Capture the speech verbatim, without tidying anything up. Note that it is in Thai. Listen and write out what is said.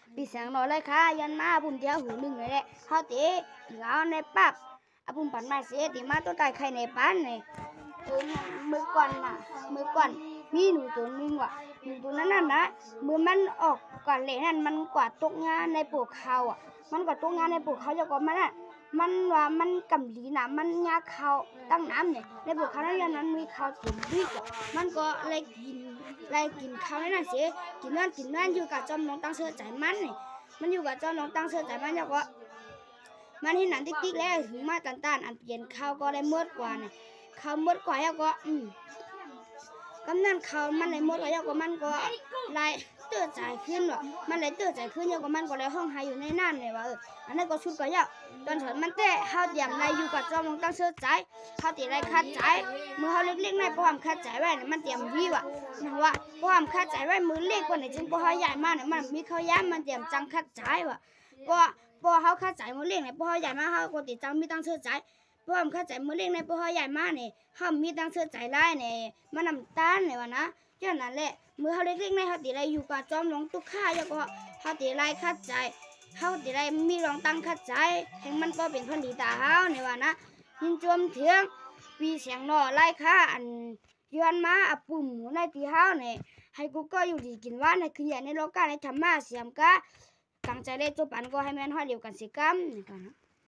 ปีเสียงนอไล่ค่ะยันมาปุ่มเดียวหูหนึ่งเลยแหละเขาเตะเอาในปักอาปุ่มปั่นมาเสียตีมาตัวตายใครในบ้านเนี่ยตัวมือก่อนน่ะมือก่อนมีหนูตัวนึงว่ะหนูตัวนั้นน่ะนะมือมันออกก่อนเลยนั่นมันกวาดตกงานในปลูกเขาอ่ะมันกวาดตกงานในปลูกเขาจะก่อนมันอ่ะมันว่ามันกำลีนะมันยาเขาตั้งน้ำเนี่ยในปลูกเขาในยันนั้นมีเขาถึงวิ่งอ่ะมันก็เลยกินเลยกินเขาในนั้นเสียกินนั่นกินนั่นอยู่กับจอมน้องตั้งเสื้อใจมันเนี่ยมันอยู่กับจอมน้องตั้งเสื้อใจมันเนี่ยก็มันที่หนังติ๊กๆแล้วถึงมาตันตันอันเปลี่ยนเขาก็ได้เมื่อกว่าเนี่ยเขาเมื่อกว่าแล้วก็อืมกำนันเขามันเลยหมดแล้วก็มันก็ไล่เตื้อใจขึ้นว่ะมันเลยเตื้อใจขึ้นแล้วก็มันก็เลยห้องหายอยู่ในนั่นเลยว่ะเอออันนั้นก็ชุดก็ยาวตอนฉันมันเตะเขาเตรียมไล่อยู่กับจอมลงตั้งเสื้อใจเขาตีไล่คัดใจมือเขาเล็กๆในป้อมคัดใจไว้เนี่ยมันเตรียมวีว่ะนะว่าป้อมคัดใจไว้มือเล็กกว่าไหนจึงป้อเขาใหญ่มากเนี่ยมันมีเขาย้ำมันเตรียมจังคัดใจว่ะป้อป้อเขาคัดใจมือเล็กเนี่ยป้อเขาใหญ่มากเขาก็ตีจังมีตั้งเสื้อใจป้อมคัดใจมือเล็กในป้อเขาใหญ่มากเนี่ยเขามีตั้งเสื้อใจไล่เนี่ยมันน้ำตาลเนี่ยวะนะเจ้านั่นแหละมือเขาเล็กๆในเขาตีไรอยู่กับจอมหลวงตุกข้าแล้วก็เขาตีไรคัดใจเขาตีไรมีรองตั้งคัดใจแห่งมันก็เป็นผลิตาเขาเนี่ยวะนะยินจมเถียงปีเสียงนอไล่ค่าอันย้อนมาอับปุ่มหมูในตีเฮาเนี่ยให้กูก็อยู่ดีกินว่าในคืนใหญ่ในโลกาในธรรมะเสียมกะกังใจได้จบอันก็ให้แม่นห้อยเดียวกันสิกัมนี่กันนะ